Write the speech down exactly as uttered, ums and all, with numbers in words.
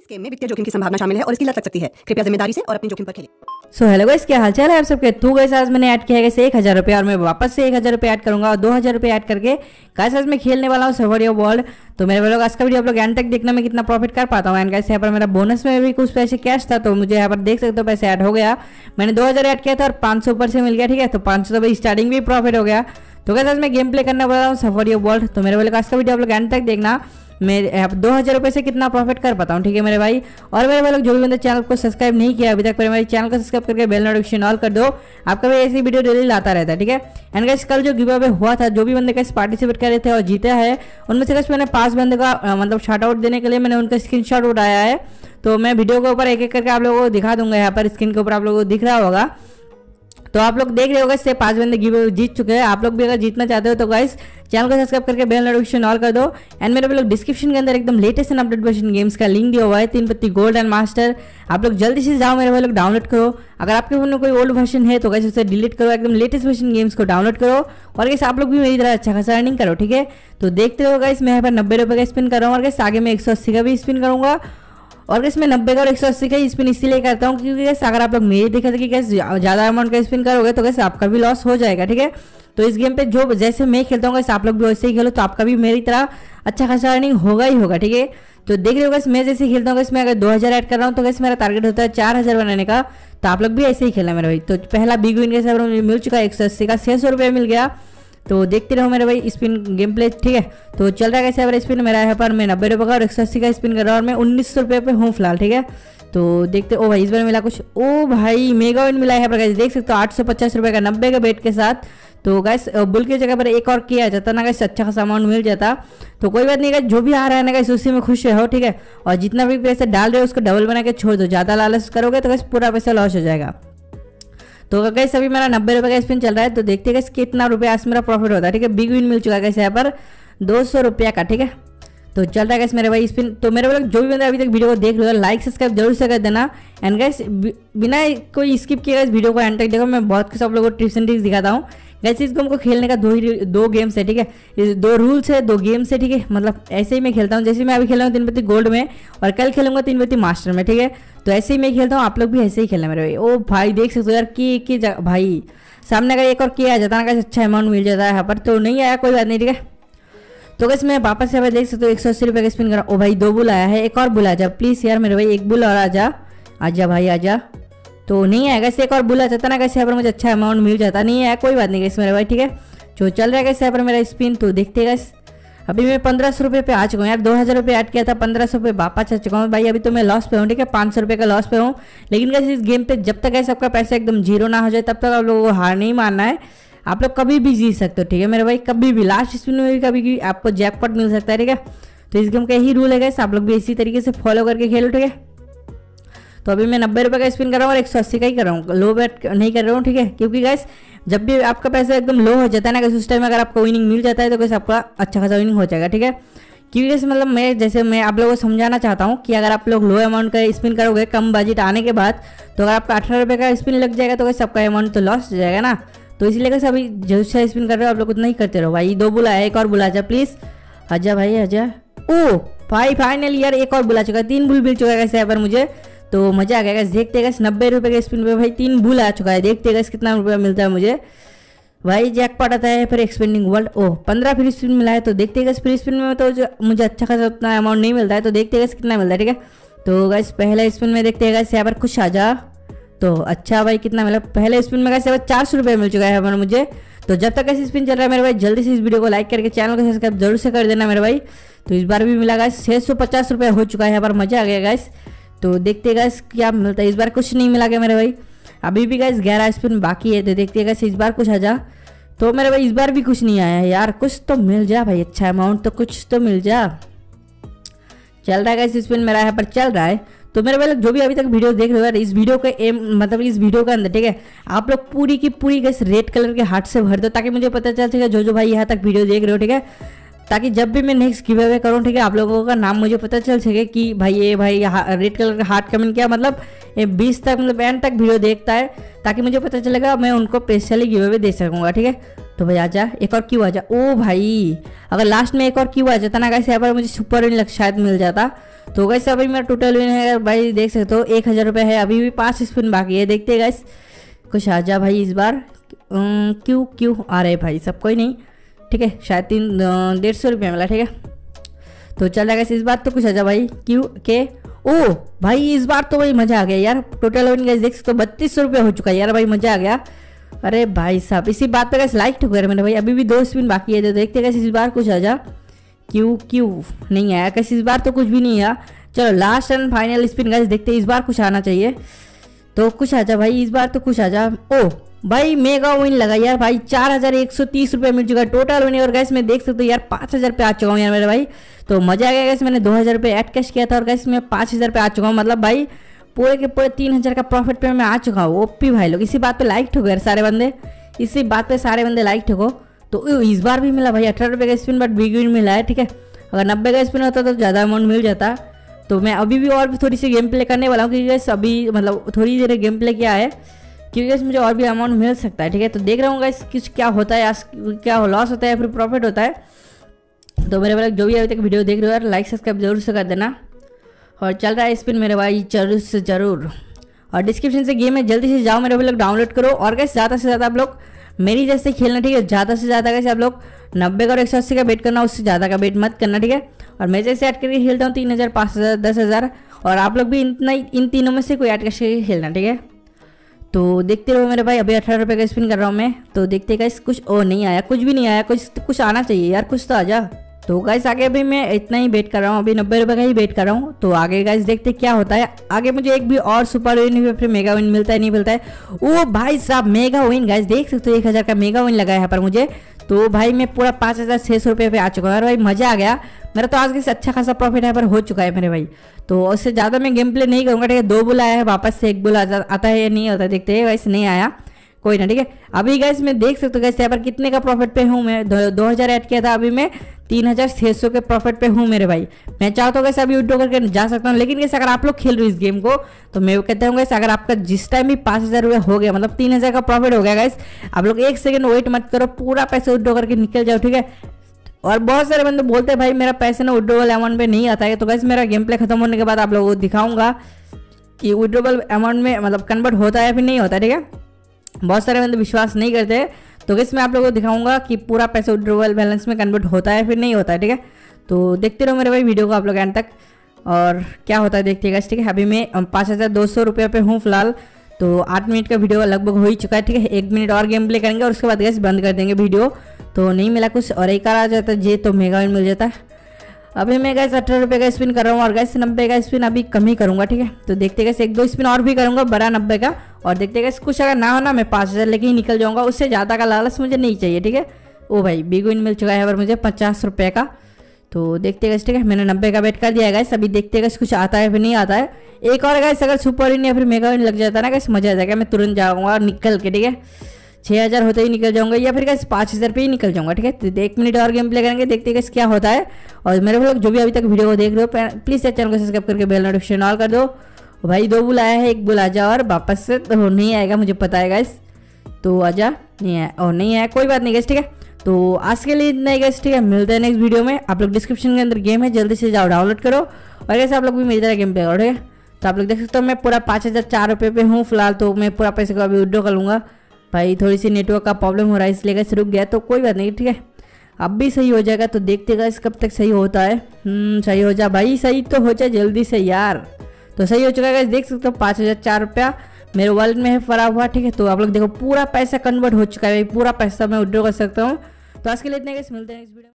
इस गेम में वित्तीय जोखिम की संभावना शामिल है और इसकी लत लग सकती है। कृपया जिम्मेदारी से और अपनी जोखिम पर खेलें। सो हेलो गाइस, क्या हालचाल है आप सबके। तो गाइस आज मैंने ऐड किया है गाइस एक हज़ार रुपये और मैं वापस से एक हज़ार रुपये ऐड करूंगा और दो हज़ार रुपये ऐड करके गाइस आज मैं खेलने वाला हूँ सर्वर वर्ल्ड। तो मेरे लोग आज का वीडियो आप लोग एंड तक देखना मैं कितना प्रॉफिट कर पाता हूँ। एंड गाइस यहाँ पर मेरा बोनस में भी कुछ पैसे कैश था तो मुझे यहाँ पर देख सकते हो पैसे ऐड हो गया। मैंने दो हज़ार ऐड किया था और पाँच सौ ऊपर से मिल गया। ठीक है, तो पाँच सौ तो भाई स्टार्टिंग भी प्रॉफिट हो गया। तो गाइस आज मैं गेम प्ले करने वाला हूँ सर्वर वर्ल्ड। तो मेरे लोग आज का वीडियो आप लोग एंड तक देखना मैं यहाँ पर दो हज़ार रुपये से कितना प्रॉफिट कर पाता हूँ। ठीक है मेरे भाई, और मेरे भाई लोग जो भी बंदे चैनल को सब्सक्राइब नहीं किया अभी तक मेरे चैनल को सब्सक्राइब करके बेल नोटिफिकेशन ऑल कर दो। आपका भी ऐसी वीडियो डेली लाता रहता है। ठीक है, एंड गाइस कल जो गिव अवे हुआ था जो भी बंदे कैसे पार्टिसिपेट कर रहे थे और जीता है उनमें से कैसे मैंने पांच बंदे का आ, मतलब शार्ट आउट देने के लिए मैंने उनका स्क्रीन शॉट उठाया है। तो मैं वीडियो के ऊपर एक एक करके आप लोगों को दिखा दूंगा। यहाँ पर स्क्रीन के ऊपर आप लोगों को दिख रहा होगा। तो आप लोग देख रहे होगा इससे पांच बंदे गिव जीत चुके हैं। आप लोग भी अगर जीतना चाहते हो तो गाइस चैनल को सब्सक्राइब करके बेल नोटिफिकेशन ऑल कर दो। एंड मेरे लोग डिस्क्रिप्शन के अंदर एकदम latest and update version games का लिंक दिया हुआ है, तीन पत्ती गोल्ड एंड मास्टर। आप लोग जल्दी से जाओ मेरे लोग डाउनलोड करो। अगर आपके फोन में कोई ओल्ड वर्जन है तो गाइस उसे डिलीट करो, एकदम लेटेस्ट वर्जन गेम्स को डाउनलोड करो और गाइस आप लोग भी मेरी तरह अच्छा खासा अर्निंग करो। ठीक है, तो देखते रहो गाइस मैं यहाँ पर नब्बे रुपये का स्पिन कर रहा हूँ और गाइस आगे मैं एक सौ अस्सी का भी स्पिन करूँगा। और गैस मैं नब्बे का और एक सौ अस्सी का स्पिन इसीलिए करता हूँ क्योंकि गैस अगर आप लोग मेरी देखा था कि गैस ज़्यादा अमाउंट का स्पिन करोगे तो गैस आपका भी लॉस हो जाएगा। ठीक है, तो इस गेम पे जो जैसे मैं खेलता हूँ गैस आप लोग भी वैसे ही खेलो तो आपका भी मेरी तरह अच्छा खासा अर्निंग होगा ही होगा। ठीक है, तो देख रहे हो गैस मैं जैसे खेलता हूँ गैस मैं अगर दो हज़ार ऐड कर रहा हूँ तो गैस मेरा टारगेट होता है चार हज़ार बनाने का। तो आप लोग भी ऐसे ही खेलना मेरे भाई। तो पहला बिग विन गैस मिल चुका है एक सौ अस्सी का, छः सौ रुपये मिल गया। तो देखते रहो मेरे भाई स्पिन गेम प्ले। ठीक है, तो चल रहा है कैसे अगर स्पिन मेरा यहाँ पर मैं नब्बे रुपये का और एक सौ अस्सी का स्पिन कर रहा हूँ और मैं उन्नीस सौ रुपये पे हूँ फिलहाल। ठीक है, तो देखते ओ भाई इस बार मिला कुछ। ओ भाई मेगा विन मिला है यहाँ पर गैस देख सकते हो आठ सौ पचास रुपये का नब्बे के बेट के साथ। तो गैस बुल की जगह पर एक और किया जाता ना गैस अच्छा खासा अमाउंट मिल जाता। तो कोई बात नहीं गैस, जो भी आ रहा है ना गैस उसी में खुश रहो। ठीक है, और जितना भी पैसा डाल रहे हो उसको डबल बना के छोड़ दो। ज़्यादा लालच करोगे तो गैस पूरा पैसा लॉस हो जाएगा। तो गैस अभी मेरा नब्बे रुपये का स्पिन चल रहा है। तो देखते हैं गैस कितना रुपया आज मेरा प्रॉफिट होता है। ठीक है, बिग विन मिल चुका है गैस यहाँ पर दो सौ रुपया का। ठीक है, तो चल रहा है गैस मेरे भाई स्पिन। तो मेरे लोग जो भी बंदे अभी तक वीडियो को देख रहे हो लाइक सब्सक्राइब जरूर से कर देना। एंड गैस बिना कोई स्किप किए गैस वीडियो को एंड तक देखो, मैं बहुत कुछ आप लोगों को टिप्स एंड ट्रिक्स दिखाता हूँ। गैस इस गेम को खेलने का दो ही दो गेम्स है। ठीक है, दो रूल्स है दो गेम्स है। ठीक है, मतलब ऐसे ही मैं खेलता हूँ जैसे मैं अभी खेल रहा हूँ तीन पत्ती गोल्ड में और कल खेलूंगा तीन पत्ती मास्टर में। ठीक है, तो ऐसे ही मैं खेलता हूँ, आप लोग भी ऐसे ही खेलना मेरे भाई। ओ भाई देख सकते हो यार की की भाई सामने अगर एक और किया जाता ना अच्छा अमाउंट मिल जाता है यहाँ पर। तो नहीं आया कोई बात नहीं। ठीक है, तो गैस मैं वापस से देख सकते हो एक सौ अस्सी रुपये का स्पिन करा। ओ भाई दो बुल आया है, एक और बुल आ जा प्लीज़ यार मेरे भाई, एक बुल और आजा आजा भाई आजा। तो नहीं आएगा एक और बुला जाता ना कैसे यहाँ पर मुझे अच्छा अमाउंट मिल जाता। नहीं आया कोई बात नहीं गैस मेरे भाई। ठीक है, जो चल रहा है कैसे यहाँ पर मेरा स्पिन। तो देखते गैस अभी मैं पंद्रह सौ रुपये पे आ चुका हूँ यार। दो हज़ार रुपये ऐड किया था, पंद्रह सौ रुपये वापस आ चुका हूँ भाई। अभी तो मैं लॉस पे हूँ। ठीक है, पाँच सौ रुपये का लॉस पे हूँ। लेकिन कैसे इस गेम पे जब तक ऐसे आपका पैसा एकदम जीरो ना हो जाए तब तक आप लोगों को हार नहीं मानना है। आप लोग कभी भी जीत सकते हो। ठीक है मेरे भाई, कभी भी लास्ट स्पिन में भी कभी भी आपको जैकपॉट मिल सकता है। ठीक है, तो इस गेम का यही रूल है गैस, आप लोग भी इसी तरीके से फॉलो करके खेलो। ठीक है, तो अभी मैं नब्बे रुपये का स्पिन कर रहा हूँ और एक सौ अस्सी का ही कर रहा हूँ, लो बेट नहीं कर रहा हूँ। ठीक है, क्योंकि गैस जब भी आपका पैसा एकदम लो हो जाता है ना गैस उस टाइम अगर आपको विनिंग मिल जाता है तो गैस आपका अच्छा खासा विनिंग हो जाएगा। ठीक है, क्योंकि गैस मतलब मैं जैसे मैं आप लोगों को समझाना चाहता हूँ कि अगर आप लोग लो अमाउंट का स्पिन करोगे कम बजट आने के बाद तो अगर आपका अठारह रुपये का स्पिन लग जाएगा तो गैस आपका अमाउंट तो लॉस हो जाएगा ना। तो इसलिए गैस अभी जो सा स्पिन कर रहे हो आप लोग उतना ही करते रहो भाई। दो बुला है, एक और बुला जा प्लीज़ आजा भाई आजा। ओ भाई फाइनली यार एक और बुला चुका है, तीन बुल मिल चुका है गैस यहाँ पर मुझे। तो मजा आ गया गैस। देखते गैस नब्बे रुपये के स्पिन पे भाई तीन बुल आ चुका है। देखते गैस कितना रुपया मिलता है मुझे भाई। जैकपॉट आता है फिर एक्सपेंडिंग वर्ल्ड। ओह पंद्रह फ्री स्पिन मिला है। तो देखते गैस फ्री स्पिन में तो मुझे अच्छा खासा उतना अमाउंट नहीं मिलता है। तो देखते गैस कितना मिलता है। ठीक है, तो गैस पहले स्पिन में देखते गैस यहाँ पर कुछ आ जा। तो अच्छा भाई कितना मिला पहले स्पिन में गैस चार सौ रुपये मिल चुका है यहाँ पर मुझे। तो जब तक ऐसे स्पिन चल रहा है मेरे भाई जल्दी से इस वीडियो को लाइक करके चैनल को सब्सक्राइब जरूर से कर देना मेरे भाई। तो इस बार भी मिला गैस छः सौ पचास रुपये हो चुका है यहाँ पर, मजा आ गया गैस। तो देखते गैस क्या मिलता है। इस बार कुछ नहीं मिला गया मेरे भाई, अभी भी गैस ग्यारह स्पिन बाकी है। तो देखते गैस इस बार कुछ आ जा। तो मेरे भाई इस बार भी कुछ नहीं आया है यार, कुछ तो मिल जा भाई, अच्छा अमाउंट तो कुछ तो मिल जा। चल रहा है गैस स्पिन मेरा यहाँ पर चल रहा है। तो मेरे भाई लोग जो भी अभी तक वीडियो देख रहे हो यार इस वीडियो के एम मतलब इस वीडियो के अंदर ठीक है आप लोग पूरी की पूरी गैस रेड कलर के हार्ट से भर दो ताकि मुझे पता चल सके जो जो भाई यहाँ तक वीडियो देख रहे हो। ठीक है, ताकि जब भी मैं नेक्स्ट गिव अवे करूँ ठीक है आप लोगों का नाम मुझे पता चल सके कि भाई ये भाई रेड कलर का हार्ट कमेंट किया, मतलब ये बीस तक मतलब एंड तक वीडियो देखता है ताकि मुझे पता चलेगा मैं उनको स्पेशली गिव अवे दे सकूँगा। ठीक है, तो भाई आजा, एक और क्यू आजा। ओ भाई अगर लास्ट में एक और क्यू आ जाता ना गाइस, यहाँ पर मुझे सुपर विन लग शायद मिल जाता। तो गाइस अभी मेरा टोटल विन है भाई, देख सकते हो एक हज़ार रुपये है। अभी भी पाँच स्पिन बाकी है, देखते हैं गाइस कुछ आ जा भाई इस बार। क्यों क्यों आ रहे भाई सब, कोई नहीं ठीक है। शायद तीन डेढ़ सौ रुपये मिला, ठीक है। तो चल रहा है इस बार तो कुछ आ जा भाई। क्यों के ओ भाई इस बार तो भाई मज़ा आ गया यार। टोटल विन गाइस देख सकते हो बत्तीस सौ रुपये हो चुका है यार भाई, मज़ा आ गया। अरे भाई साहब इसी बात पे गाइस लाइक ठोक रहे मैंने भाई। अभी भी दो स्पिन बाकी है, तो देखते हैं इस बार कुछ आ जा। क्यों क्यों नहीं आया कैसे, इस बार तो कुछ भी नहीं आया। चलो last and final spin guys, देखते हैं इस बार कुछ आना चाहिए। तो कुछ आ जा भाई इस बार तो कुछ आ जा। ओ भाई मेगा विन लगा यार भाई, चार हज़ार एक सौ तीस रुपये मिल चुका है टोटल विन। और गैस मैं देख सकते हो यार पाँच हज़ार पे आ चुका हूँ यार मेरे भाई। तो मजा आ गया गैस, मैंने दो हज़ार रुपये ऐड कैश किया था और गैस मैं पाँच हज़ार पे आ चुका हूँ। मतलब भाई पूरे के पूरे तीन हज़ार का प्रॉफिट पे मैं आ चुका हूँ। ओपी भाई लोग, इसी बात पे लाइक ठोको यार सारे बंदे, इसी बात पे सारे बंदे लाइक ठोको। तो इस बार भी मिला भाई अठारह रुपये का स्पिन, बट बिग विन मिला है, ठीक है। अगर नब्बे का स्पिन होता तो ज़्यादा अमाउंट मिल जाता। तो मैं अभी भी और भी थोड़ी सी गेम प्ले करने वाला हूँ, क्योंकि गैस अभी मतलब थोड़ी देर गेम प्ले किया है, क्योंकि गैस मुझे और भी अमाउंट मिल सकता है, ठीक है। तो देख रहा हूँ गैस कुछ क्या होता है, क्या लॉस होता है फिर प्रॉफिट होता है। तो मेरे भाई जो भी अभी तक वीडियो देख रहे हो यार, लाइक सब्सक्राइब जरूर से कर देना। और चल रहा है स्पिन मेरे भाई जरूर से ज़रूर। और डिस्क्रिप्शन से गेम है, जल्दी से जाओ मेरे भाई लोग डाउनलोड करो। और गैस ज़्यादा से ज़्यादा आप लोग मेरी जैसे खेलना, ठीक है। ज़्यादा से ज़्यादा कैसे आप लोग नब्बे का और एक सौ अस्सी का बेट करना, उससे ज़्यादा का बेट मत करना, ठीक है। और मैं जैसे ऐड करके खेलता हूँ तीन हज़ार पाँच हज़ार दस हज़ार, और आप लोग भी इतना इन तीनों में से कोई ऐड करके खेलना, ठीक है। तो देखते रहो मेरे भाई, अभी अठारह रुपये का स्पिन कर रहा हूँ मैं। तो देखते गाइस कुछ ओ नहीं आया, कुछ भी नहीं आया, कुछ कुछ आना चाहिए यार, कुछ तो आ जा। तो गाइस आगे अभी मैं इतना ही वेट कर रहा हूँ, अभी नब्बे रुपये का ही वेट कर रहा हूँ। तो आगे गाइस देखते क्या होता है। आगे मुझे एक भी और सुपर विन फिर मेगा विन मिलता है नहीं मिलता है। ओ भाई साहब मेगा विन गाइस देख सकते हो, एक हज़ार का मेगा विन लगा है यहाँ पर मुझे। तो भाई मैं पूरा पाँच हज़ार छः सौ रुपये पे आ चुका हूँ यार भाई, मज़ा आ गया मेरा। तो आज के से अच्छा खासा प्रॉफिट यहाँ पर हो चुका है मेरे भाई। तो उससे ज़्यादा मैं गेम प्ले नहीं करूँगा, ठीक है। दो बुल आया है, वापस से एक बुल आता है या नहीं होता देखते हैं। वैसे नहीं आया कोई ना, ठीक है। अभी गैस मैं देख सकते हो गैस यहाँ पर कितने का प्रॉफिट पे हूँ मैं। दो हज़ार ऐड किया था, अभी मैं तीन हज़ार छः सौ के प्रॉफिट पे हूँ मेरे भाई। मैं चाहता हूँ गैस अभी विड्रॉ करके जा सकता हूँ, लेकिन गैस अगर आप लोग खेल रहे हो इस गेम को, तो मैं कहता हूँ गैस अगर आपका जिस टाइम भी पाँच हज़ार रुपये हो गया, मतलब तीन हज़ार का प्रॉफिट हो गया गैस, आप लोग एक सेकंड वेट मत करो, पूरा पैसा विड्रॉ करके निकल जाओ, ठीक है। और बहुत सारे बंदे बोलते हैं भाई मेरा पैसा ना विड्रॉबल अमाउंट पे नहीं आता है। तो गैस मेरा गेम प्ले खत्म होने के बाद आप लोगों को दिखाऊंगा कि विड्रॉबल अमाउंट में मतलब कन्वर्ट होता है फिर नहीं होता, ठीक है। बहुत सारे बंदे विश्वास नहीं करते, तो गैस मैं आप लोगों को दिखाऊंगा कि पूरा पैसा विड्रॉबल बैलेंस में कन्वर्ट होता है फिर नहीं होता है, ठीक है। तो देखते रहो मेरे भाई वीडियो को आप लोग एंड तक, और क्या होता है देखिएगा, ठीक है। अभी मैं पाँच हज़ार दो सौ रुपये पे हूँ फिलहाल। तो आठ मिनट का वीडियो लगभग हो ही चुका है, ठीक है। एक मिनट और गेम प्ले करेंगे और उसके बाद गैस बंद कर देंगे वीडियो। तो नहीं मिला कुछ और एक आ जाता है जे, तो मेगा विन मिल जाता है। अभी मैं गैस अठारह रुपये का स्पिन कर रहा हूँ और गैस नब्बे का स्पिन अभी कम ही करूँगा, ठीक है। तो देखते गैस एक दो स्पिन और भी करूँगा बड़ा नब्बे का, और देखते गैस कुछ अगर ना हो ना मैं पाँच हज़ार लेके ही निकल जाऊँगा, उससे ज़्यादा का लालच मुझे नहीं चाहिए, ठीक है। ओ भाई बिग विन मिल चुका है पर मुझे पचास रुपये का। तो देखते गैस, ठीक है। मैंने नब्बे का वेट कर दिया है गैस, अभी देखते गैस कुछ आता है फिर नहीं आता है। एक और गैस अगर सुपर विन या फिर मेगा विन लग जाता है ना गैस, मजा आ जाएगा, मैं तुरंत जाऊँगा और निकल के, ठीक है। छः हज़ार होते ही निकल जाऊंगा या फिर कैसे पाँच हज़ार पे ही निकल जाऊंगा, ठीक है। तो एक मिनट और गेम प्ले करेंगे, देखते हैं कैसे क्या होता है। और मेरे लोग जो भी अभी तक वीडियो को देख रहे हो प्लीज़ चैनल को सब्सक्राइब करके बेल नोटिफिकेशन ऑल कर दो। भाई दो बुल आया है, एक बुल आ जा और वापस से तो नहीं आएगा मुझे पता है गाइस। तो आजा, नहीं आया और नहीं आया, कोई बात नहीं गाइस, ठीक है। तो आज के लिए इतना ही गाइस, ठीक है। मिलते हैं नेक्स्ट वीडियो में। आप लोग डिस्क्रिप्शन के अंदर गेम है, जल्दी से जाओ डाउनलोड करो, और कैसे आप लोग भी मेरी तरह गेम प्ले करो, ठीक है। तो आप लोग देख सकते हो मैं पूरा पाँच हज़ार चार रुपये पे हूँ फिलहाल। तो मैं पूरा पैसे को अभी विड्रॉ कर लूँगा। भाई थोड़ी सी नेटवर्क का प्रॉब्लम हो रहा है इसलिए कैसे रुक गया, तो कोई बात नहीं, ठीक है। अब भी सही हो जाएगा, तो देखते गाइस कब तक सही होता है। हम्म सही हो जा भाई, सही तो हो जाए जल्दी से यार। तो सही हो चुका है गाइस, देख सकते हो पाँच हज़ार चार रुपया मेरे वॉलेट में है पड़ा हुआ, ठीक है। तो आप लोग देखो पूरा पैसा कन्वर्ट हो चुका है भाई, पूरा पैसा मैं विड्रॉ कर सकता हूँ। तो आज के लिए इतने गाइस, मिलते हैं नेक्स्ट वीडियो।